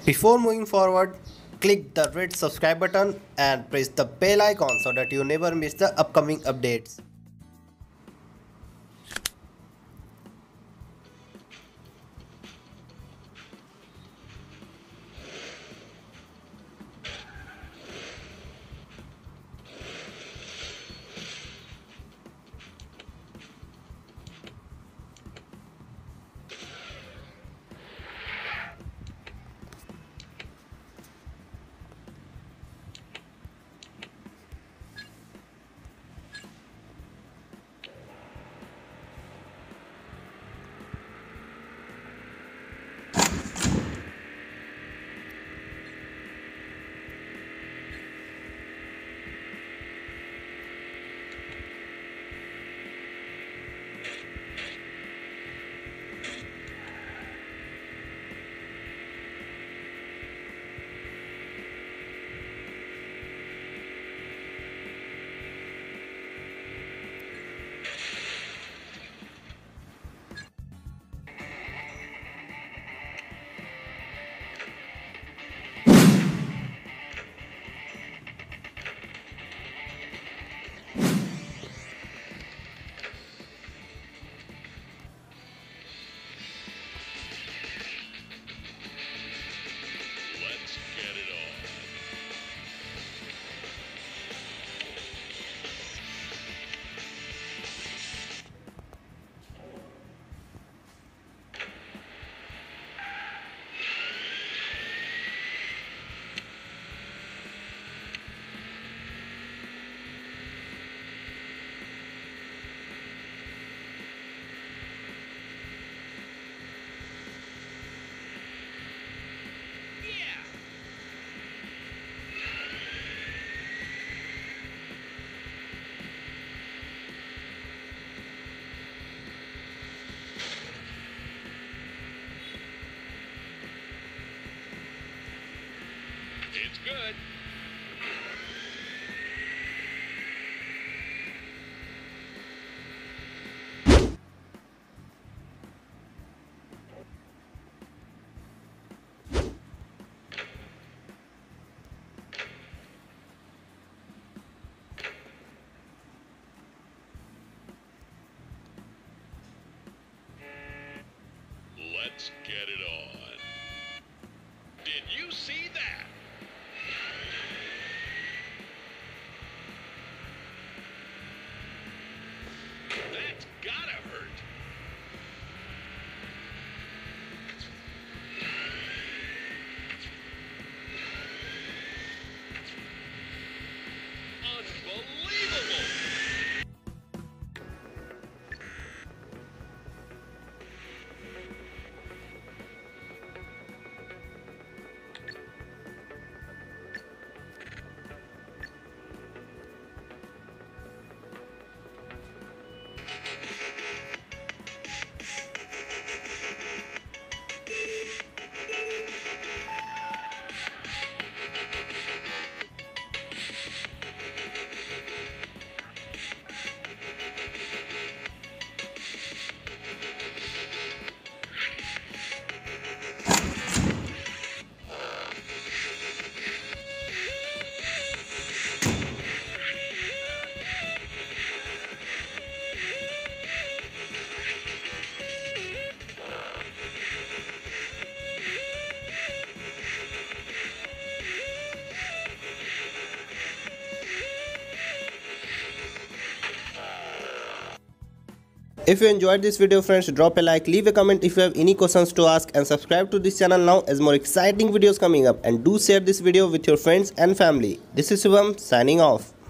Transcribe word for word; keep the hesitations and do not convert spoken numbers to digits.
Before moving forward, click the red subscribe button and press the bell icon so that you never miss the upcoming updates. Let's get it on. It's good. Let's get it on. Did you see that? That's gotta hurt. Unbelievable! If you enjoyed this video friends, drop a like, leave a comment if you have any questions to ask, and subscribe to this channel now as more exciting videos coming up, and do share this video with your friends and family. This is Shubham signing off.